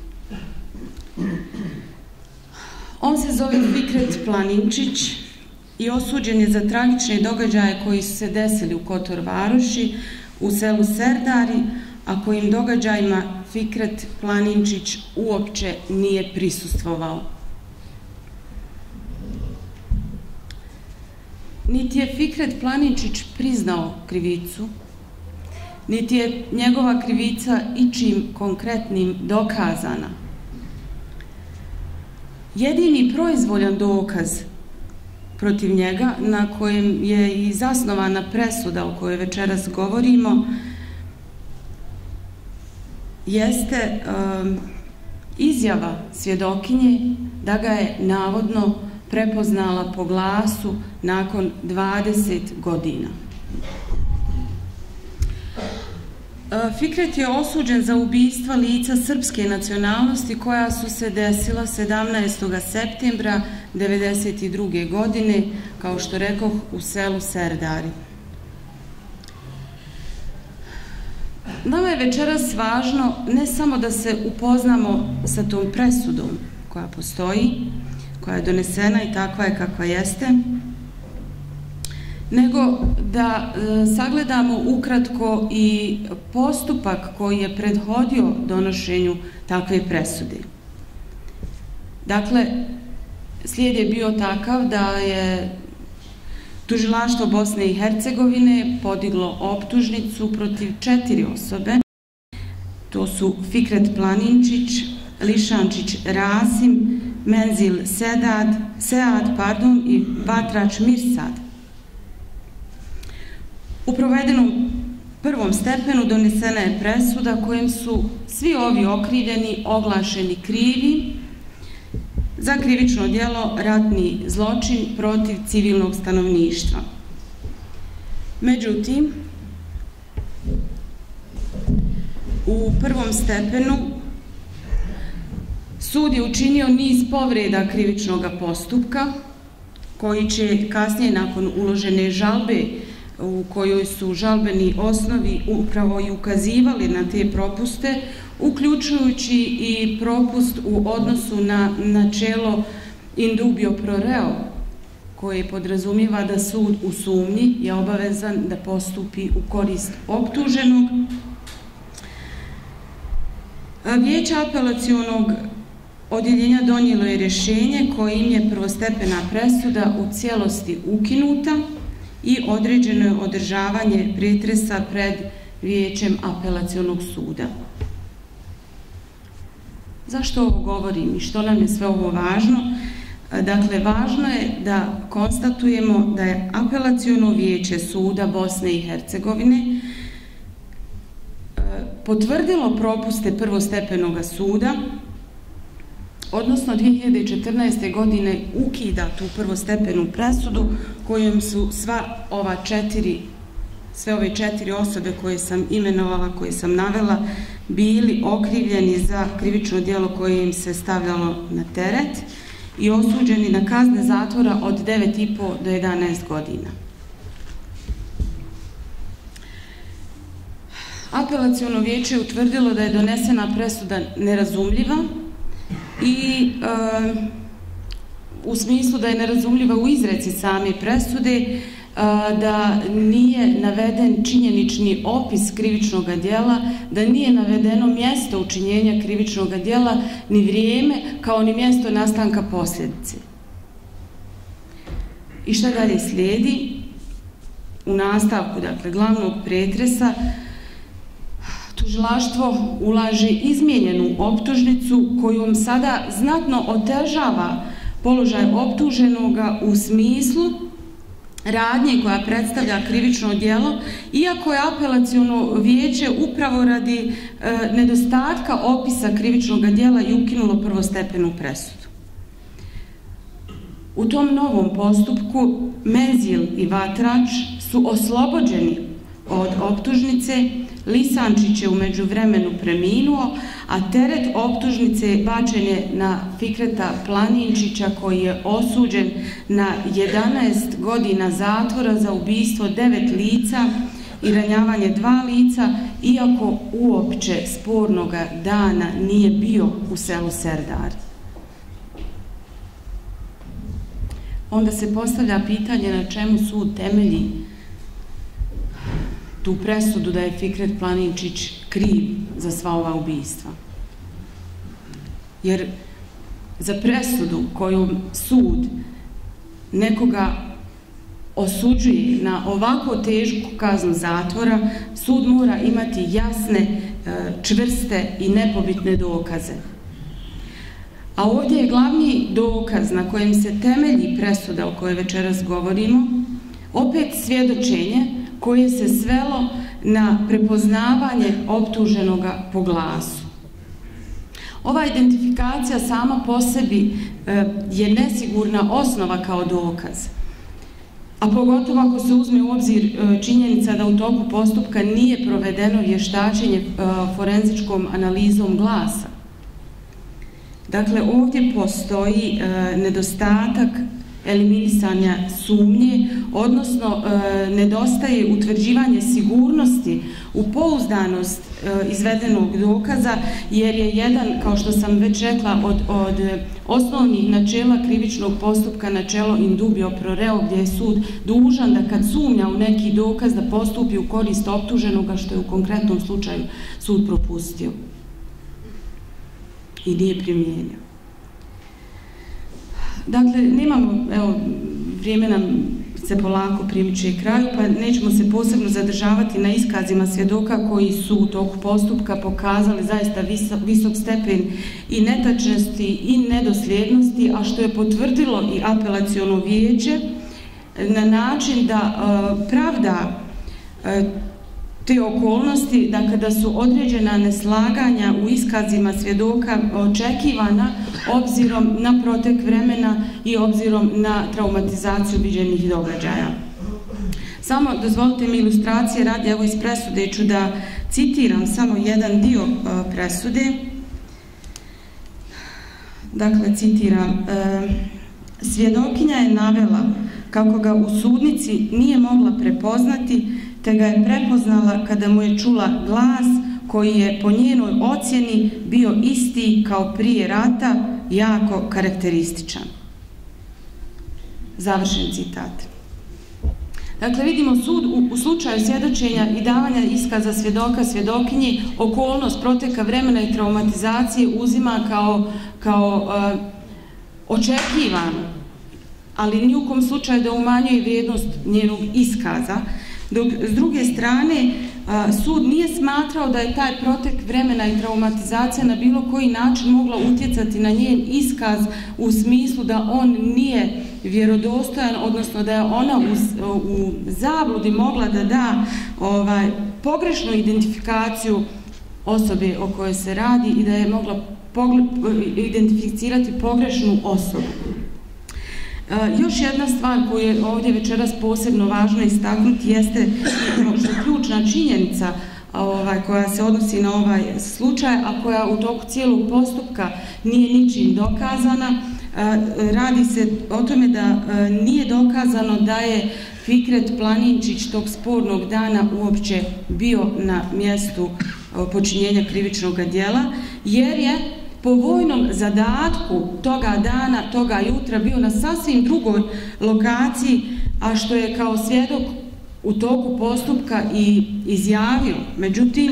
On se zove Fikret Planinčić i osuđen je za tragične događaje koji su se desili u Kotor Varoši, u selu Serdari, a kojim događajima Fikret Planinčić uopće nije prisustvovao. Niti je Fikret Planinčić priznao krivicu, niti je njegova krivica ičim konkretnim dokazana. Jedini proizvoljan dokaz protiv njega, na kojem je i zasnovana presuda o kojoj večeras govorimo, jeste izjava svjedokinje da ga je navodno prepoznala po glasu nakon 20 godina. Fikret je osuđen za ubistva lica srpske nacionalnosti koja su se desila 17. septembra 1992. godine, kao što rekoh, u selu Serdari. Nama je večeras važno ne samo da se upoznamo sa tom presudom koja postoji, koja je donesena i takva je kakva jeste, nego da sagledamo ukratko i postupak koji je prethodio donošenju takve presude. Dakle, slijed je bio takav da je Tužilaštvo Bosne i Hercegovine podiglo optužnicu protiv 4 osobe. To su Fikret Planinčić, Lišančić Rasim, Menzil Sead i Vatrač Mirsad. U provedenom prvom stepenu donesena je presuda kojim su svi ovi okrivljeni oglašeni krivi za krivično djelo ratni zločin protiv civilnog stanovništva. Međutim, u prvom stepenu sud je učinio niz povreda krivičnog postupka koji će kasnije nakon uložene žalbe u kojoj su žalbeni osnovi upravo i ukazivali na te propuste, uključujući i propust u odnosu na načelo in dubio pro reo, koje podrazumijeva da sud u sumnji je obavezan da postupi u korist optuženog. Vijeće apelacionog odjeljenja donijelo je rješenje kojim je prvostepena presuda u cijelosti ukinuta i određeno je održavanje pretresa pred Vijećem apelacionog suda. Zašto ovo govorim i što nam je sve ovo važno? Dakle, važno je da konstatujemo da je apelaciono vijeće suda Bosne i Hercegovine potvrdilo propuste prvostepenog suda, odnosno 2014. godine ukida tu prvostepenu presudu kojom su sve ove 4 osobe koje sam imenovala, koje sam navela, bili okrivljeni za krivično djelo koje im se stavljalo na teret i osuđeni na kazne zatvora od 9,5 do 11 godina. Apelaciono vijeće je utvrdilo da je donesena presuda nerazumljiva i u smislu da je nerazumljiva u izreci same presude, da nije naveden činjenični opis krivičnog djela, da nije navedeno mjesto učinjenja krivičnog djela, ni vrijeme, kao ni mjesto nastanka posljedice. I šta dalje slijedi? U nastavku, dakle, glavnog pretresa, tužilaštvo ulaže izmijenjenu optužnicu kojom sada znatno otežava položaj optuženoga u smislu radnje koja predstavlja krivično djelo, iako je apelaciono vijeće upravo radi nedostatka opisa krivičnog djela i ukinulo prvostepenu presudu. U tom novom postupku Menzil i Vatrač su oslobođeni od optužnice, Lisančić je u međuvremenu preminuo, a teret optužnice bačen je na Fikreta Planinčića koji je osuđen na 11 godina zatvora za ubistvo 9 lica i ranjavanje 2 lica, iako uopće spornoga dana nije bio u selu Serdar. Onda se postavlja pitanje na čemu sud temelji tu presudu da je Fikret Planinčić kriv za sva ova ubistva. Jer za presudu kojom sud nekoga osuđuje na ovako tešku kaznu zatvora, sud mora imati jasne, čvrste i nepobitne dokaze. A ovdje je glavni dokaz na kojem se temelji presuda o kojoj večeras govorimo, opet svjedočenje koje se svelo na prepoznavanje optuženoga po glasu. Ova identifikacija sama po sebi je nesigurna osnova kao dokaz. a pogotovo ako se uzme u obzir činjenica da u toku postupka nije provedeno vještačenje forenzičkom analizom glasa. Dakle, ovdje postoji nedostatak eliminisanja sumnje, odnosno nedostaje utvrđivanje sigurnosti u pouzdanost izvedenog dokaza, jer je jedan, kao što sam već rekla, od osnovnih načela krivičnog postupka načelo in dubio pro reo, gdje je sud dužan da kad sumnja u neki dokaz da postupi u korist optuženoga, što je u konkretnom slučaju sud propustio i nije primijenio. Dakle, nemamo, evo, vrijeme nam se polako primiče kraju, pa nećemo se posebno zadržavati na iskazima svjedoka koji su u toku postupka pokazali zaista visok stepen i netačnosti i nedosljednosti, a što je potvrdilo i apelaciono vijeće na način da pravda te okolnosti, da kada su određena neslaganja u iskazima svjedoka očekivana obzirom na protek vremena i obzirom na traumatizaciju viđenih događaja. Samo dozvolite mi ilustracije radi, evo iz presude ću da citiram samo jedan dio presude. Dakle, citiram, svjedokinja je navela kako ga u sudnici nije mogla prepoznati, te ga je prepoznala kada mu je čula glas koji je po njenoj ocjeni bio isti kao prije rata, jako karakterističan. Završen citat. Dakle, vidimo sud u slučaju svjedočenja i davanja iskaza svjedoka, svjedokinji, okolnost proteka vremena i traumatizacije uzima kao očekivano, ali ni u kom slučaju da umanjuje vrijednost njenog iskaza, dok s druge strane sud nije smatrao da je taj protek vremena i traumatizacija na bilo koji način mogla utjecati na njen iskaz u smislu da on nije vjerodostojan, odnosno da je ona u zabludi mogla da da pogrešnu identifikaciju osobe o kojoj se radi i da je mogla identificirati pogrešnu osobu. Još jedna stvar koju je ovdje večeras posebno važno istaknuti jeste možda ključna činjenica koja se odnosi na ovaj slučaj, a koja u toku cijelog postupka nije ničim dokazana. Radi se o tome da nije dokazano da je Fikret Planinčić tog spornog dana uopće bio na mjestu počinjenja krivičnog djela, jer je po vojnom zadatku toga dana, toga jutra bio na sasvim drugoj lokaciji, a što je kao svjedok u toku postupka i izjavio. Međutim,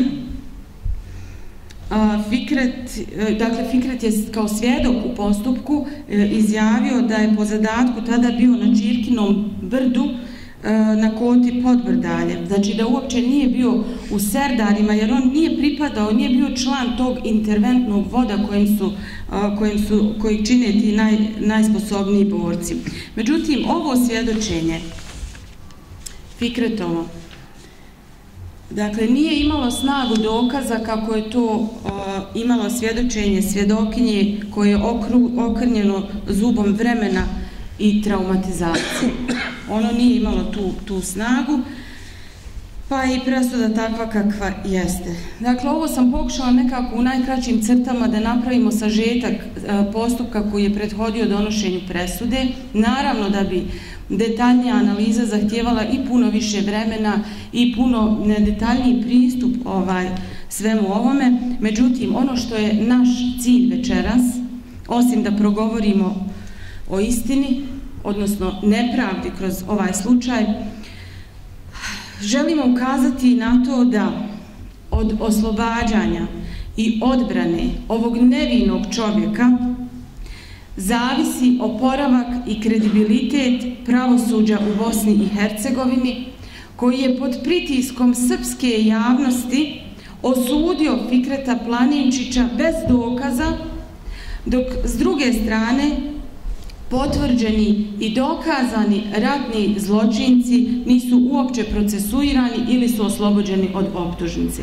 Fikret je kao svjedok u postupku izjavio da je po zadatku tada bio na Čirkinom brdu na koti Podbrdalje. Znači da uopće nije bio u Serdarima, jer on nije pripadao, nije bio član tog interventnog voda kojeg čine ti najsposobniji borci. Međutim, ovo svjedočenje Fikretovo, dakle, nije imalo snagu dokaza kako je to imalo svjedočenje svjedokinje koje je okrnjeno zubom vremena i traumatizacije. Ono nije imalo tu snagu, pa je i presuda takva kakva jeste. Dakle, ovo sam pokušala nekako u najkraćim crtama da napravimo sažetak postupka koji je prethodio donošenju presude. Naravno da bi detaljnija analiza zahtijevala i puno više vremena i puno detaljniji pristup svemu ovome. Međutim, ono što je naš cilj večeras, osim da progovorimo o istini, odnosno nepravdi kroz ovaj slučaj, želimo ukazati na to da od oslobađanja i odbrane ovog nevinog čovjeka zavisi oporavak i kredibilitet pravosuđa u Bosni i Hercegovini, koji je pod pritiskom srpske javnosti osudio Fikreta Planinčića bez dokaza, dok s druge strane potvrđeni i dokazani ratni zločinci nisu uopće procesuirani ili su oslobođeni od optužnice.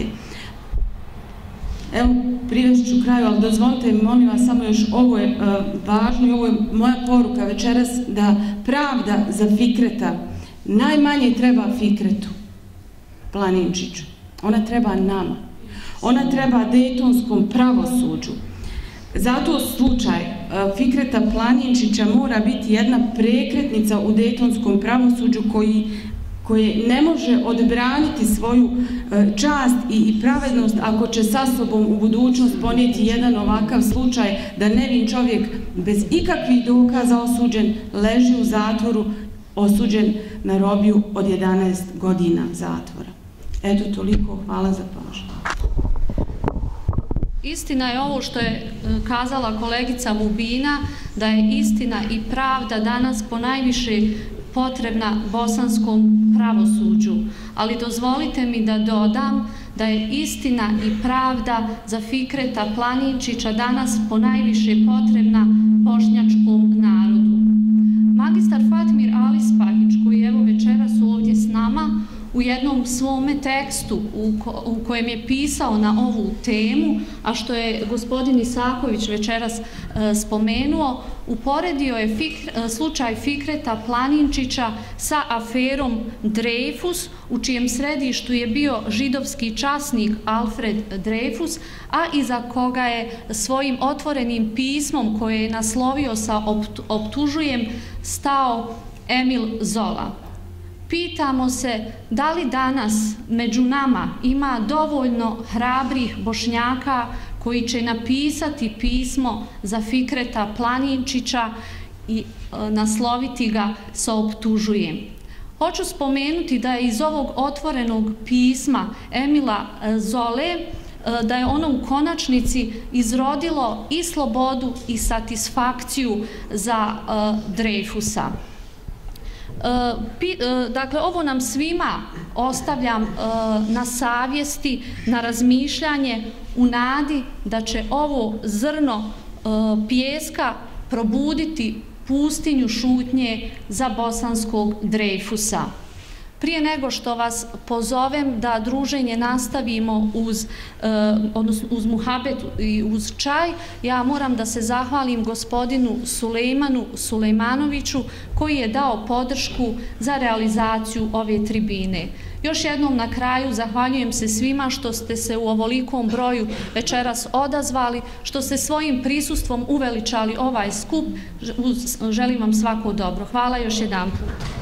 Evo, privest ću kraju, ali dozvolite mi, molim vas, samo još ovo je važno i ovo je moja poruka večeras, da pravda za Fikreta najmanje treba Fikretu Planinčiću. Ona treba nama. Ona treba dejtonskom pravosuđu. Zato slučaj Fikreta Planinčića mora biti jedna prekretnica u dejtonskom pravosuđu koje ne može odbraniti svoju čast i pravednost ako će sa sobom u budućnost ponijeti jedan ovakav slučaj da nevin čovjek bez ikakvih dokaza osuđen leži u zatvoru, osuđen na robiju od 11 godina zatvora. Eto toliko, hvala za pažnju. Istina je ovo što je kazala kolegica Mubina, da je istina i pravda danas ponajviše potrebna bosanskom pravosuđu, ali dozvolite mi da dodam da je istina i pravda za Fikreta Planinčića danas ponajviše potrebna bošnjačkom narodu. Magistar Fatmir Alispahić, koji je evo večeras ovdje s nama, u jednom svome tekstu u kojem je pisao na ovu temu, a što je gospodin Isaković večeras spomenuo, uporedio je slučaj Fikreta Planinčića sa aferom Dreyfus, u čijem središtu je bio židovski časnik Alfred Dreyfus, a iza koga je svojim otvorenim pismom koje je naslovio sa optužujem stao Emil Zola. Pitamo se da li danas među nama ima dovoljno hrabrih Bošnjaka koji će napisati pismo za Fikreta Planinčića i nasloviti ga sa optužujem. Hoću spomenuti da je iz ovog otvorenog pisma Emila Zole, da je ono u konačnici izrodilo i slobodu i satisfakciju za Dreyfusa. Dakle, ovo nam svima ostavljam na savjesti, na razmišljanje, u nadi da će ovo zrno pijeska probuditi pustinju šutnje za bosanskog Dreyfusa. Prije nego što vas pozovem da druženje nastavimo uz muhabet i uz čaj, ja moram da se zahvalim gospodinu Sulejmanu Sulejmanoviću koji je dao podršku za realizaciju ove tribine. Još jednom na kraju zahvaljujem se svima što ste se u ovolikom broju večeras odazvali, što ste svojim prisustvom uveličali ovaj skup. Želim vam svako dobro. Hvala još jedanput.